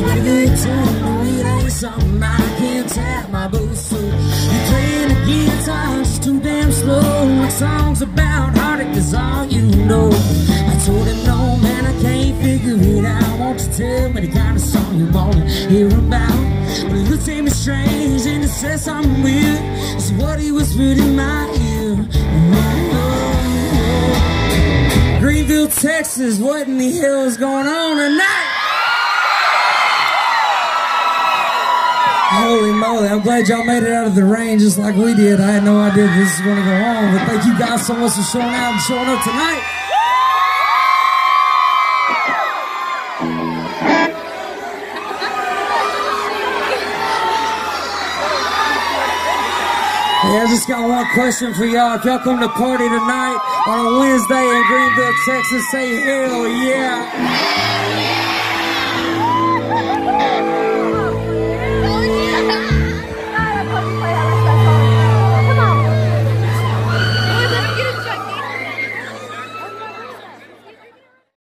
They told me it ain't something I can't tap my boots to. You playing the guitar just too damn slow. Like songs about heartache is all you know. I told him no man, I can't figure it out. Won't you tell me the kind of song you wanna hear about? But he looked at me strange and he said something weird. It's what he whispered in my ear. Greenville, Texas, what in the hell is going on tonight? Holy moly, I'm glad y'all made it out of the rain just like we did. I had no idea this was going to go on, but thank you guys so much for showing out and showing up tonight. Hey, I just got one question for y'all. If y'all come to party tonight on a Wednesday in Greenville, Texas, say hell yeah.